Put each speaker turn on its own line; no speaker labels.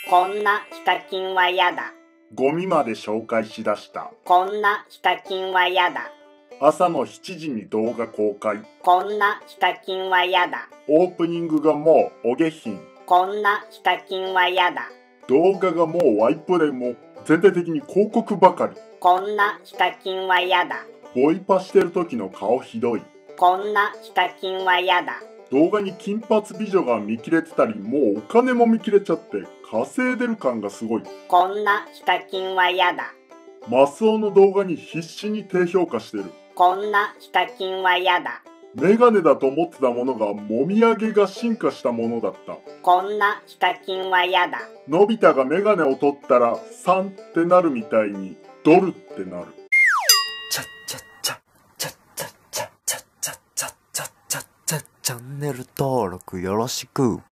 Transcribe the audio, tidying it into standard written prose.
こんなヒカキンはやだ。
ゴミまで紹介しだした。
こんなヒカキンはやだ。
朝の7時に動画公開。
こんなヒカキンはやだ。
オープニングがもうお下品。
こんなヒカキンはやだ。
動画がもうワイプでも全体的に広告ばかり。
こんなヒカキンはやだ。
ボイパしてる時の顔ひどい。
こんなヒカキンはやだ。
動画に金髪美女が見切れてたり、もうお金も見切れちゃって稼いでる感がすごい。
こんなヒカキンはやだ。
マスオの動画に必死に低評価してる。
こんなヒカキンはやだ。
メガネだと思ってたものがもみあげが進化したものだった。
こんなヒカキンはやだ。
のび太がメガネを取ったら3ってなるみたいにドルってなる。
チャンネル登録よろしく。